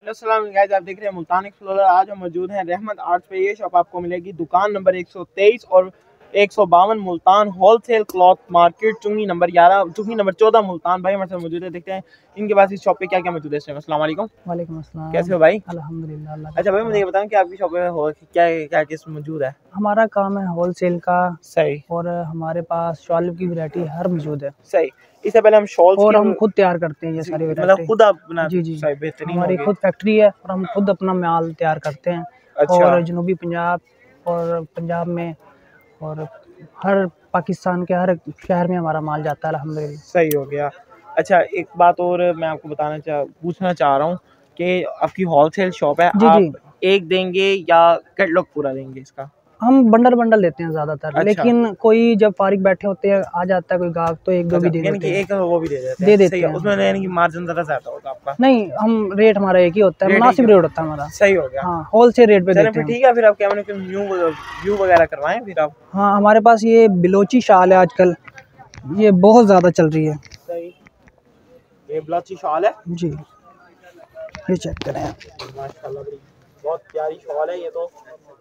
Hello सलाम guys, आप देख रहे हैं मुल्तान एक्सप्लोरर। आज हम मौजूद हैं रहमत आर्ट्स पे। ये शॉप आपको मिलेगी दुकान नंबर 123 और 152 मुल्तान होलसेल क्लॉथ मार्केट, चुंगी नंबर 11, चुंगी नंबर 14 मुल्तान। भाई हमारे साथ मौजूद है, देखते हैं इनके पास इस शॉप पे क्या क्या मौजूद है। अस्सलाम वालेकुम। वालेकुम अस्सलाम। कैसे हो भाई? अल्हम्दुलिल्लाह अल्लाह। अच्छा भाई, मुझे ये बताएं कि आपकी शॉप में क्या क्या चीज़ मौजूद है? हमारा काम है होलसेल का। सही। और हमारे पास शॉल की वैरायटी हर मौजूद है। सही। इससे पहले हम शॉल्स और की हम खुद तैयार करते हैं ये सारी मतलब वैरायटी। खुद आप बना? जी जी, सही, बेहतरीन हमारी होगी। खुद फैक्ट्री है और हम खुद अपना माल तैयार करते हैं। अच्छा। और जनूबी पंजाब और पंजाब में और हर पाकिस्तान के हर शहर में हमारा माल जाता है अल्हम्दुलिल्लाह। सही हो गया। अच्छा, एक बात और मैं आपको पूछना चाह रहा हूँ कि आपकी होलसेल शॉप है, जी जी, आप एक देंगे या कैटलॉग पूरा देंगे इसका? हम बंडल बंडल देते हैं ज़्यादातर। अच्छा। लेकिन कोई जब फारिग बैठे होते हैं आ जाता है कोई गाहक तो एक दो अच्छा, भी दे यानी देते कि हैं। एक वो भी दे देते दे हैं। सही देते है, हैं। उसमें यानी कि मार्जिन ज़रा ज़्यादा होगा आपका। नहीं, हम रेट हमारा एक ही होता है, रेट मुनासिब एक ही रेट होता है हमारा। सही हो गया। हाँ, होलसेल रेट पे चलें देते फिर हैं हम। ठीक है, फिर आप कैमरे के व्यू वगैरह करवाएं फिर आप। हाँ, हमारे पास ये बिलोची शाल है आजकल, ये बहुत ज़्यादा चल रही है। सही। ये बलोची शॉल है जी, ये चेक करें। माशाल्लाह, बड़ी बहुत प्यारी शॉल है ये तो।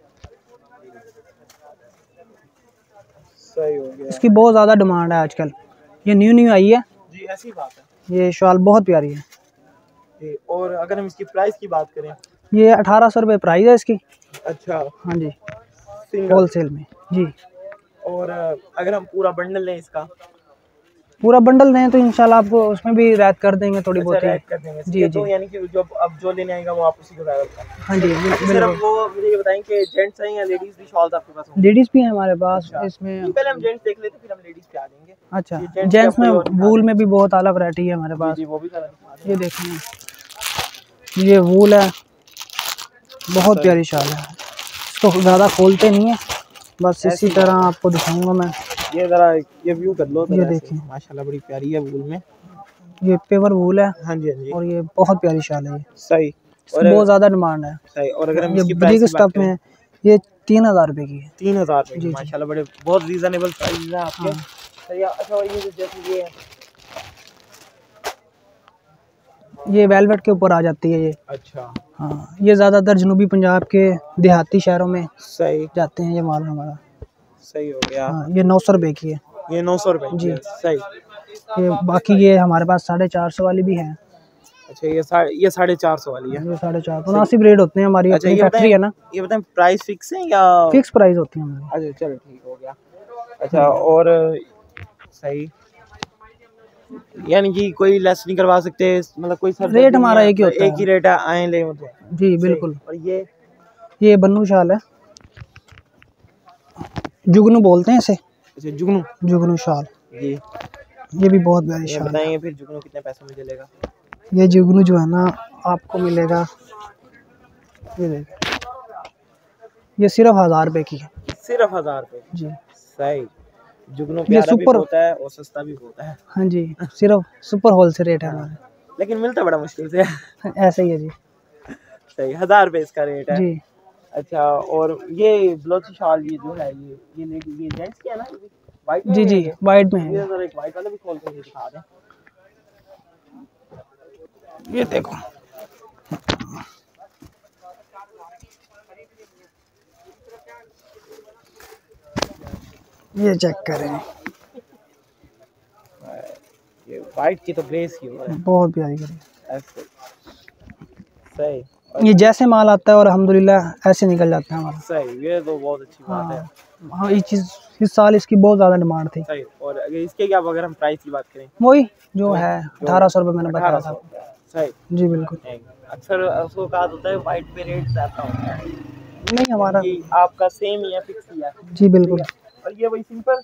सही हो गया। इसकी बहुत ज़्यादा डिमांड है आजकल, ये न्यू आई है। जी, ऐसी बात है। ये शॉल बहुत प्यारी है। जी, और अगर हम इसकी प्राइस की बात करें? ये 1800 रुपये प्राइस है इसकी। अच्छा। हाँ जी, सिंगल। होलसेल में जी। और अगर हम पूरा बंडल लें इसका? पूरा बंडल लें तो इंशाल्लाह आपको उसमें भी रियायत कर देंगे थोड़ी अच्छा, बहुत ही। रियायत कर देंगे। जी ये जी, तो यानी कि जो अब जो लेने आएगा वो आप उसी को रियायत कर देंगे। हाँ जी, सिर्फ बिल्कुल। वो मुझे ये बताएं कि जेंट्स हैं या लेडीज भी शॉल्स आपके पास होंगे? लेडीज़ भी हैं हमारे पास अच्छा। इसमें। पहले हम जेंट्स देख लेते, फिर हम लेडीज पे आ जाएंगे। अच्छा, ये जेंट्स की जेंट्स आपको में ये और दिखा वूल दें। में भी बहुत आला वैरायटी है हमारे जी पास। जी, वो भी सारा दिखा दें। ये देखें, ये वूल है, बहुत प्यारी शाल है। इसको ज़्यादा खोलते नहीं है, बस इसी तरह आपको दिखाऊंगा मैं। ये जरा ये व्यू कर लो। ये देखें, माशाल्लाह बड़ी प्यारी है वूल में। ये पेवर वूल है। हाँ जी, हाँ जी। और ये बहुत प्यारी शाल है ये। सही। इसकी बहुत ज़्यादा डिमांड है। सही। और अगर हम ये इसकी प्राइस ब्रिक की बात स्टफ में करें? है, ये 3000 रुपये की है। 3000 रुपये की। जी जी, माशाल्लाह बड़े बहुत रीजनेबल प्राइस है आपके। हाँ। सही है। अच्छा, और ये जैसे ये वेलवेट के ऊपर आ जाती है ये। अच्छा। हाँ, ये ज़्यादातर जनूबी पंजाब के देहाती शहरों में सही। जाते हैं ये माल हमारा। सही हो गया। हाँ, ये 900 रुपये की है। ये 900 रुपये की जी। है। सही। ये बाकी ये हमारे पास 450 वाली भी है। अच्छा, ये 450 वाली है। ये 450 मुनासिब रेट होते हैं, हमारी अच्छा, अपनी फैक्ट्री है ना। ये बताएं प्राइस फिक्स है या? फिक्स प्राइस होती है हमारी। अच्छा, चलो ठीक हो गया। अच्छा, और सही, यानी कि कोई लेस नहीं करवा सकते, मतलब कोई सर रेट हमारा एक ही होता एक ही रेट है, आए ले मतलब। जी बिल्कुल। और ये बन्नू शाल है, जुगनू बोलते हैं इसे। अच्छा, जुगनू। जुगनू शाल, ये भी बहुत प्यारी शाल है। बताएंगे फिर जुगनू कितने पैसों में चलेगा? ये जुगनू जो है ना आपको मिलेगा, ये देखिए, ये सिर्फ 1000 रुपये की है। सिर्फ 1000 रुपये जी। सही। जुगनू ये प्यारा भी सुपर होता है और सस्ता भी होता है। हाँ जी, सिर्फ सुपर होलसेल रेट है हमारे। लेकिन मिलता बड़ा मुश्किल से है। ऐसे ही है जी। सही, 1000 रुपये इसका रेट है। जी अच्छा, और ये बलोची शाल ये जो है ये जेंट्स की है ना? वाइट में जी है जी, ये? वाइट में है। ये जरा एक वाइट वाला भी खोल कर दिखा दें। ये देखो, ये चेक करें, ये वाइट की तो ग्रेस की हो है। बहुत प्यारी करी। ऐसे। सही। ये जैसे माल आता है और अल्हम्दुलिल्लाह ऐसे निकल जाता है हमारा। सही, ये तो बहुत अच्छी बात है। हाँ, ये चीज़ इस साल इसकी बहुत ज़्यादा डिमांड थी। सही। और अगर इसके क्या, अगर हम प्राइस की बात करें? वही जो है 1800 रुपये मैंने बताया था। सही। जी बिल्कुल। अक्सर उसको कहा होता है वाइट पे रेट ज़्यादा होता है। नहीं, हमारा आपका सेम ही है, फिक्स ही है। जी बिल्कुल। और ये वही सिंपल,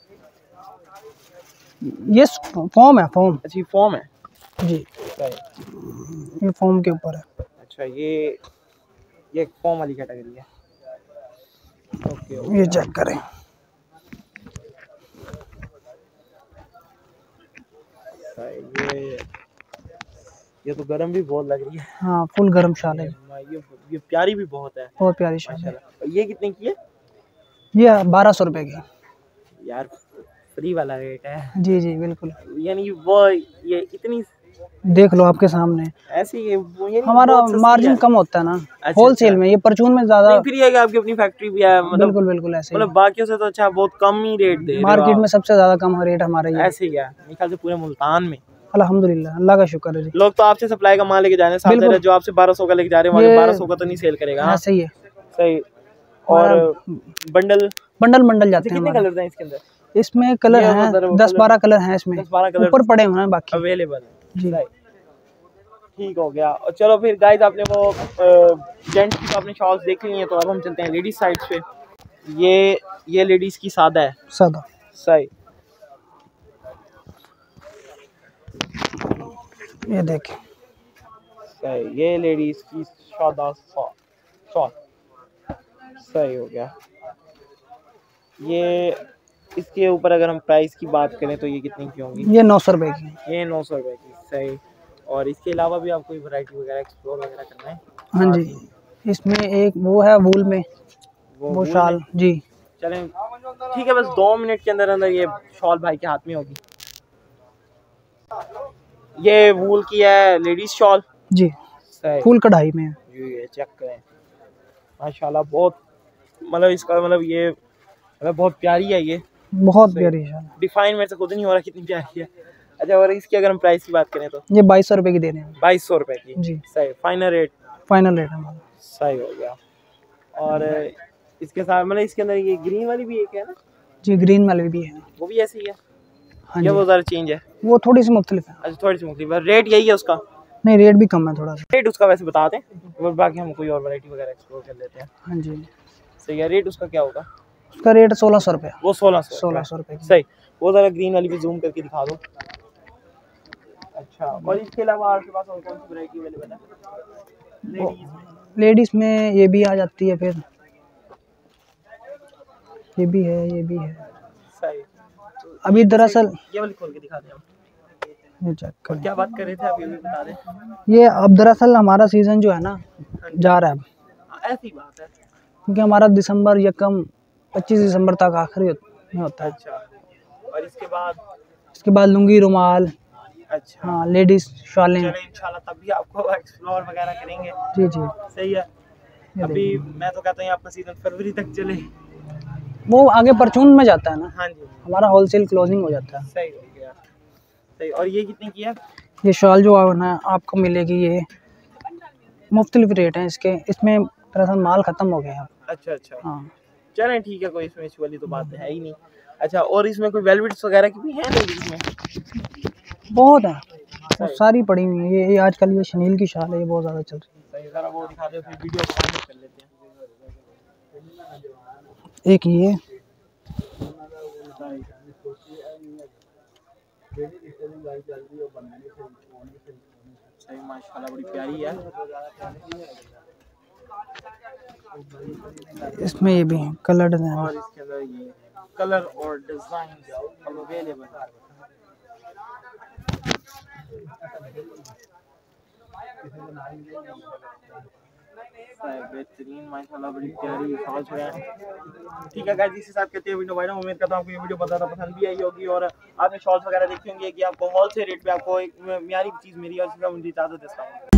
ये फॉर्म है, फॉर्म। अच्छी फॉर्म है। जी, सही। ये फॉर्म के ऊपर है। अच्छा, ये फॉर्म वाली कैटेगरी है। ओके। ये चेक करें, ये तो गर्म भी बहुत लग रही है। हाँ, फुल गर्म शाल है। ये प्यारी भी बहुत है। बहुत प्यारी शाल है। ये कितने की है? ये 1200 रुपये की। यार फ्री वाला रेट है। जी जी बिल्कुल। यानी वो ये इतनी देख लो आपके सामने। ऐसे ही ये हमारा मार्जिन कम होता है ना होलसेल में, ये परचून में ज्यादा। फिर ये है कि आपकी अपनी फैक्ट्री भी है, मतलब बिल्कुल बिल्कुल ऐसे मतलब बाकियों से तो अच्छा बहुत कम ही रेट दे रहे हो मार्केट आप। में सबसे ज्यादा कम रेट हमारा ही है। ऐसे ही है मेरे ख्याल से पूरे मुल्तान में। अल्हम्दुलिल्लाह, अल्लाह का शुक्र है जी। लोग तो आपसे सप्लाई का माल लेके जा रहे हैं, साथ जो आपसे 1200 का लेके जा रहे हैं, 1200 का तो नहीं सेल करेगा। हाँ सही है, सही। और बंडल बंडल जाते हैं। कितने कलर हैं इसके अंदर? इसमें कलर हैं 10-12 कलर हैं इसमें, 10-12 कलर ऊपर पड़े हुए हैं बाकी अवेलेबल जी। ठीक हो गया। और चलो फिर गाइस, आपने वो जेंट्स की तो आपने शॉल्स देख ली हैं, तो अब हम चलते हैं लेडीज साइड पे। ये लेडीज की सादा है, सादा सही। ये देखें, सही, ये लेडीज की सादा शॉल, सही हो गया। ये इसके ऊपर अगर हम प्राइस की बात करें तो ये कितने की होंगी? ये 900 रुपए की। ये 900 रुपए की, सही। और इसके अलावा भी आपको वैरायटी वगैरह एक्सप्लोर वगैरह करना है? हाँ जी, इसमें एक वो है वूल में, वो शॉल जी। चलें ठीक है, बस 2 मिनट के अंदर अंदर ये शॉल भाई के हाथ में होगी। ये वूल की है लेडीज शॉल जी, सही, फुल कढ़ाई में है। ये चेक करें माशाल्लाह, बहुत मतलब इसका मतलब ये मतलब बहुत प्यारी है, ये बहुत प्यारी शॉल, डिफाइन मेरे से खुद नहीं हो रहा कितनी प्यारी है। अच्छा, और इसकी अगर हम प्राइस की बात करें तो ये 2200 रुपए की दे रहे हैं। 2200 रुपए की जी, सही, फाइनल रेट फाइनल रेट हमारा, सही हो गया। और इसके साथ मतलब इसके अंदर ये ग्रीन वाली भी एक है ना? जी, ग्रीन वाली भी है, वो भी ऐसी ही है? हाँ ये जी, वो ज़रा चेंज है, वो थोड़ी सी मुख्तलिफ है। अच्छा थोड़ी सी मुख्तलिफ है, रेट यही है उसका? नहीं, रेट भी कम है थोड़ा सा। रेट उसका वैसे बता दें, और बाकी हम कोई और वैरायटी वगैरह एक्सप्लोर कर लेते हैं। हाँ जी, सही है, रेट उसका क्या होगा? उसका रेट 1600 रुपये। वो 1600 रुपये सही। वो ज़रा ग्रीन वाली भी जूम करके दिखा दो। अच्छा, और इसके अलावा आपके पास और कौन सी वैरायटी अवेलेबल है? लेडीज में ये भी आ जाती है, फिर ये भी है, ये भी है सही। अभी दरअसल ये वाली खोल के दिखा दें हम, ये चेक करें। क्या बात कर रहे थे आप, ये भी बता दें। ये अब दरअसल हमारा सीज़न जो है ना जा रहा है अब, ऐसी बात है, क्योंकि हमारा दिसंबर यकम 25 दिसंबर तक आखिरी में होता है। अच्छा, और इसके बाद लुंगी, रुमाल, अच्छा हाँ, लेडीज शॉलें। चलो इंशाल्लाह तब भी आपको एक्सप्लोर वगैरह करेंगे। जी जी, सही है। अभी मैं तो कहता हूँ आपका सीजन फरवरी तक चले, वो आगे परचून में जाता है ना। हाँ जी, हमारा होलसेल क्लोजिंग हो जाता है। सही हो गया, सही। और ये कितने की है? ये शॉल जो है आपको मिलेगी, ये मुख्तलिफ रेट हैं इसके, इसमें दरअसल माल ख़त्म हो गया है। अच्छा अच्छा, हाँ चलें ठीक है, कोई इसमें इशू वाली तो बात है ही नहीं। अच्छा, और इसमें कोई वेलवेट्स वगैरह की भी हैं लेडीज में? बहुत है, वो सारी पड़ी हुई हैं। ये आजकल ये शनील की शाल है, ये बहुत ज़्यादा चल रही है। सही, ज़रा वो दिखा दो, फिर वीडियो कर लेते हैं। एक ये सही, माशाल्लाह बड़ी प्यारी है। इसमें ये भी है, कलर डिजाइन। और इसके अंदर ये कलर और डिजाइन अवेलेबल है। बेहतरीन माशाल्लाह, बड़ी प्यारी शॉल्स है। ठीक है गाइस, इसी के साथ कहते हैं वीडियो वाइड। उम्मीद करता हूँ आपको ये वीडियो बहुत ज़्यादा पसंद भी आई होगी, और आपने शॉल्स वगैरह देखी होंगी कि आपको होलसेल रेट पे आपको एक म्यारी चीज़ मिली है, और इसका मुझे इजाज़त देता हूँ।